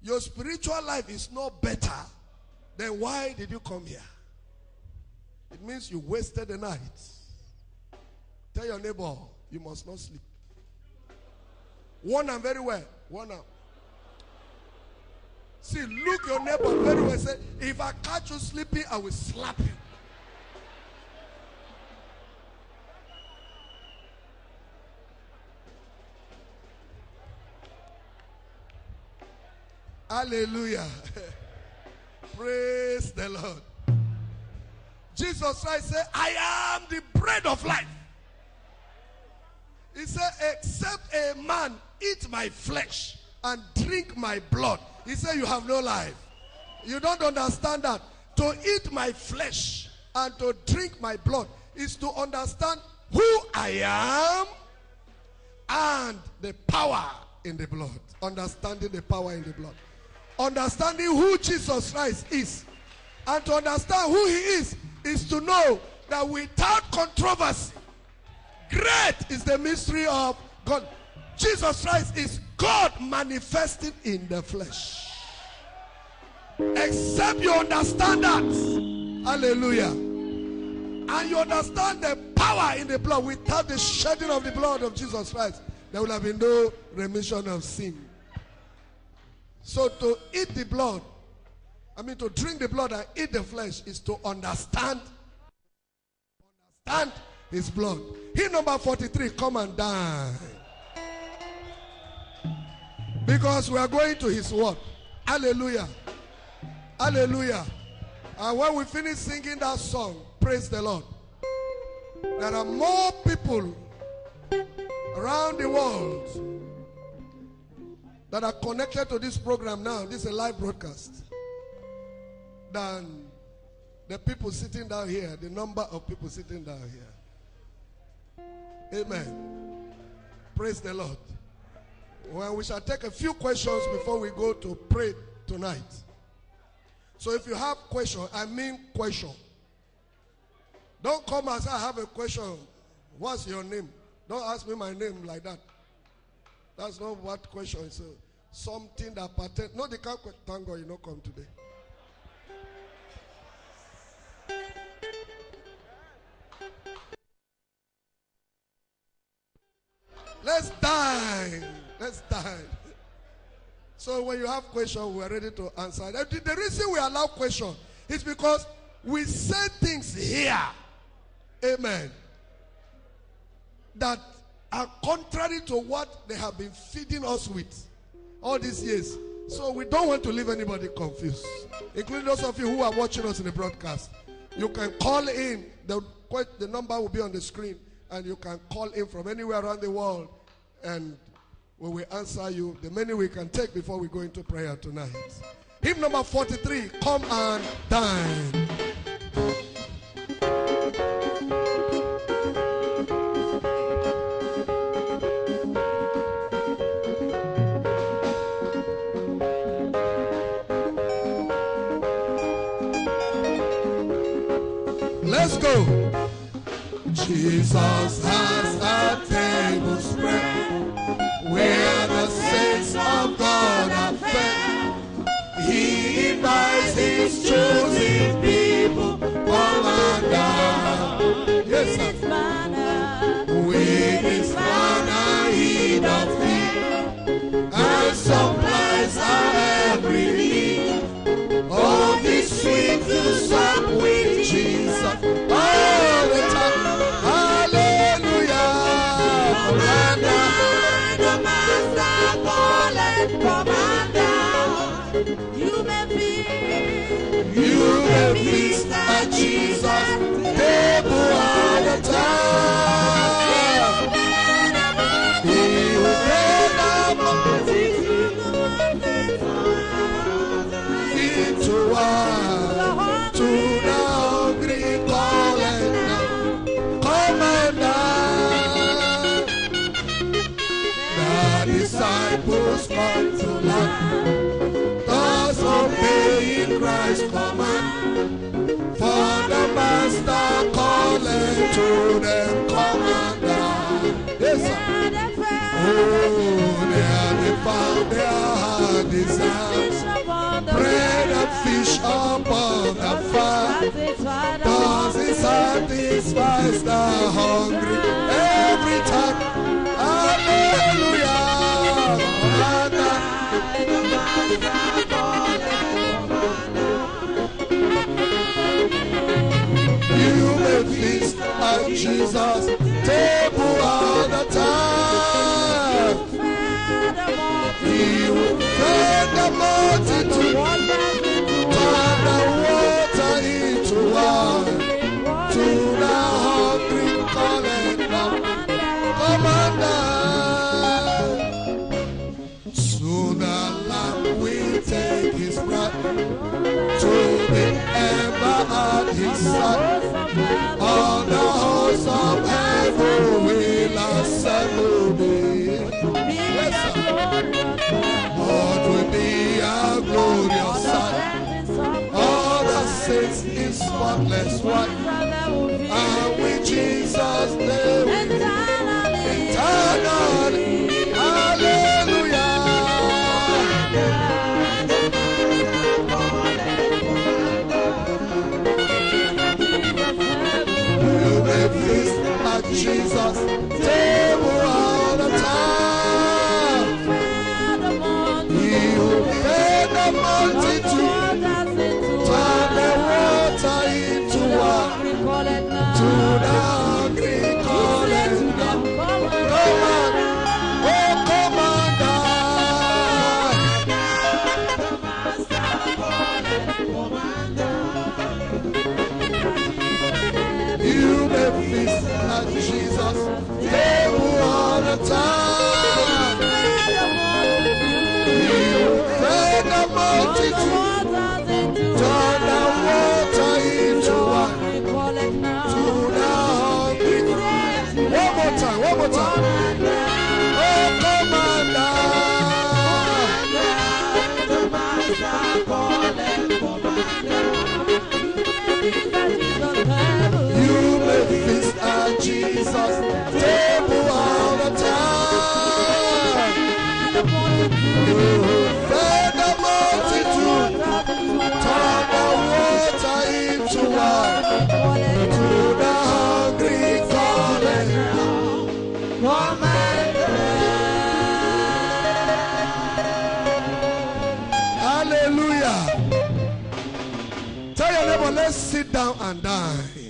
your spiritual life is not better, then why did you come here? It means you wasted the night. Tell your neighbor, you must not sleep. Warn them very well. Warn them. See, look your neighbor very well. Say, if I catch you sleeping, I will slap you. Hallelujah. Praise the Lord. Jesus Christ said, I am the bread of life. He said, except a man eat my flesh and drink my blood, he said, you have no life. You don't understand that. To eat my flesh and to drink my blood is to understand who I am and the power in the blood. Understanding the power in the blood. Understanding who Jesus Christ is. And to understand who he is to know that without controversy, great is the mystery of God. Jesus Christ is God manifested in the flesh. Except you understand that, hallelujah, and you understand the power in the blood, without the shedding of the blood of Jesus Christ, there will have been no remission of sin. So to eat the blood, to drink the blood and eat the flesh is to understand his blood. Hymn number 43, come and dine. Because we are going to his word. Hallelujah. Hallelujah. And when we finish singing that song, praise the Lord, there are more people around the world that are connected to this program now. This is a live broadcast. Than the people sitting down here, the number of people sitting down here. Amen. Praise the Lord. Well, we shall take a few questions before we go to pray tonight. So if you have question, question. Don't come and say, I have a question. What's your name? Don't ask me my name like that. That's not what question is. Something that pertains. No, they can't. Thank God you don't come today. Let's dine. Let's dine. So when you have questions, we are ready to answer. The reason we allow questions is because we say things here, amen, that are contrary to what they have been feeding us with all these years. So we don't want to leave anybody confused, including those of you who are watching us in the broadcast. You can call in. The number will be on the screen, and you can call in from anywhere around the world, and we will answer you the many we can take before we go into prayer tonight. Hymn number 43, come and dine. Let's go. Jesus has a table spread where the saints of God are fed. He invites his chosen people, come and dine. Yes, sir. With his manna he doth feed, and supplies our every need. Oh, this sweet to sup with Jesus all the time. Hallelujah. Come and dine. The Master calleth, come and dine. You may feast at Jesus' table all the time. He will bring the multitude into one, to the hungry calling, come and dine. The disciples come to life, thus obeying Christ's command. For the Master calling to them, come and dine. Yes, sir. Oh, they are found their desires. Bread and fish upon the fire. Does it satisfy the hungry every time? Hallelujah. You may feast at Jesus' table all the time. He will feed the multitude, turn the water into wine. To the hungry calling the commander. Soon the Lamb will take his breath to the ember at his side. On the house of heaven will assemble thee. Yes, sir. Lord will be a glorious sight. All the saints in spotless white. And with Jesus they will eternally. Hallelujah. You may feast at Jesus' table all the time. He will feed the multitude, turn the water into wine. To the hungry calling the commander, oh commander. You may feast at Jesus' table all the time. He will feed the multitude, turn the water into wine. To the hungry. One more time, one more time. Oh commander. You may feast at Jesus' table all the time. You feed the multitude, turn the water into wine. To the hungry calling, commander. Hallelujah. Tell your neighbor, let's sit down and die.